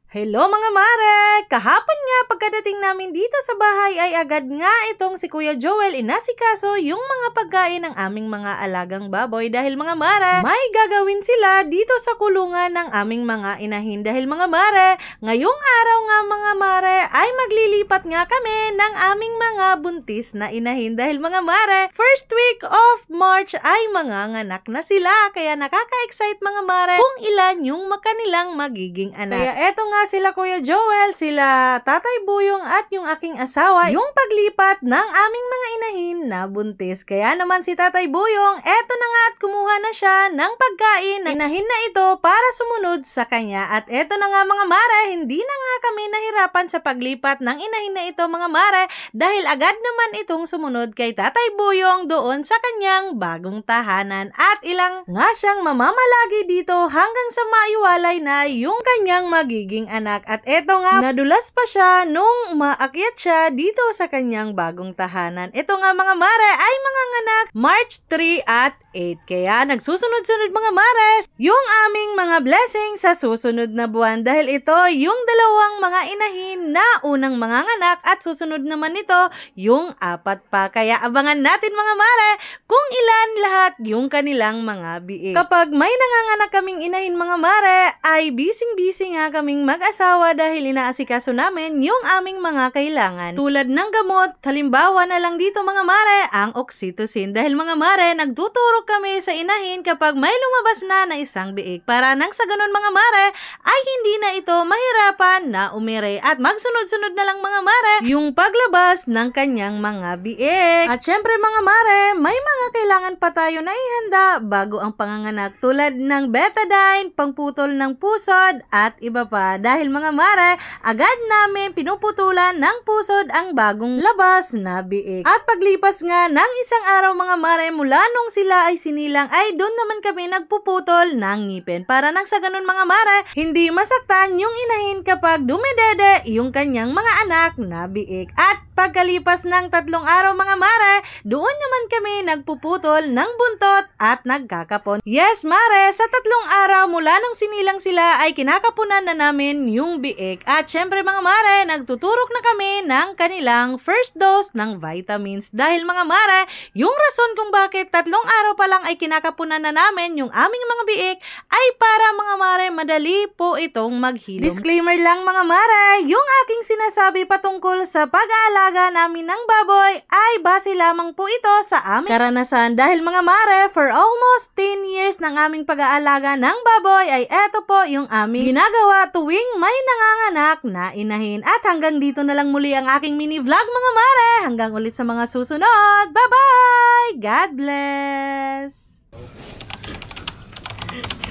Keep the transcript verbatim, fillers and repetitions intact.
Hello mga mare! Kahapon nga pagkadating namin dito sa bahay ay agad nga itong si Kuya Joel inasikaso yung mga pagkain ng aming mga alagang baboy dahil mga mare, may gagawin sila dito sa kulungan ng aming mga inahin dahil mga mare, ngayong araw nga mga mare ay maglilipat nga kami ng aming mga buntis na inahin dahil mga mare, first week of March ay manganganak na sila kaya nakaka-excite mga mare kung ilan yung makanilang magiging anak. Kaya eto nga sila Kuya Joel, sila Tatay Buyong at yung aking asawa, yung paglipat ng aming mga inahin na buntis. Kaya naman si Tatay Buyong, eto na nga at kumuha na siya ng pagkain na inahin na ito para sumunod sa kanya. At eto na nga mga mare, hindi na nga kami nahirapan sa paglipat ng inahin na ito mga mare dahil agad naman itong sumunod kay Tatay Buyong doon sa kanyang bagong tahanan. At ilang nga siyang mamamalagi dito hanggang sa maiwalay na yung kanyang magiging anak. At eto nga, nadulas pa siya nung umaakyat siya dito sa kanyang bagong tahanan. Ito nga mga mare ay mga nganak March three at eight. Kaya nagsusunod-sunod mga mare yung aming mga blessing sa susunod na buwan dahil ito yung dalawang mga inahin na unang mga nganak at susunod naman nito yung apat pa. Kaya abangan natin mga mare kung ilan lahat yung kanilang mga biik. Kapag may nanganganak kaming inahin mga mare ay bising-busy nga kaming mag-asawa dahil inaasikaso namin yung aming mga kailangan. Tulad ng gamot, halimbawa na lang dito mga mare, ang oxytocin. Dahil mga mare, nagtuturo kami sa inahin kapag may lumabas na na isang biik para nang sa ganun mga mare ay hindi na ito mahirapan na umire at magsunod-sunod na lang mga mare yung paglabas ng kanyang mga biik. At syempre mga mare, may mga kailangan pa tayo na ihanda bago ang panganganak tulad ng betadine, pangputol ng pusod at iba pa. Dahil mga mare, agad namin pinuputulan ng pusod ang bagong labas na biik. At paglipas nga ng isang araw mga mare mula nung sila ay sinilang ay doon naman kami nagpuputol ng ngipin para nang sa ganun mga mare hindi masaktan yung inahin kapag dumedede yung kanyang mga anak na biik. At pagkalipas ng tatlong araw mga mare, doon naman kami nagpuputol ng buntot at nagkakapon. Yes mare, sa tatlong araw mula nung sinilang sila ay kinakapunan na namin yung biik. At syempre mga mare, nagtuturok na kami ng kanilang first dose ng vitamins. Dahil mga mare, yung rason kung bakit tatlong araw pa lang ay kinakapunan na namin yung aming mga biik ay para mga mare, madali po itong maghilom. Disclaimer lang mga mare, yung aking sinasabi patungkol sa pag-aalaga namin ng baboy ay base lamang po ito sa aming karanasan. Dahil mga mare, for almost ten years ng aming pag-aalaga ng baboy ay eto po yung aming ginagawa tuwing may nanganganak na inahin. At hanggang dito na lang muli ang aking mini vlog mga mare. Hanggang ulit sa mga susunod. Bye-bye! God bless!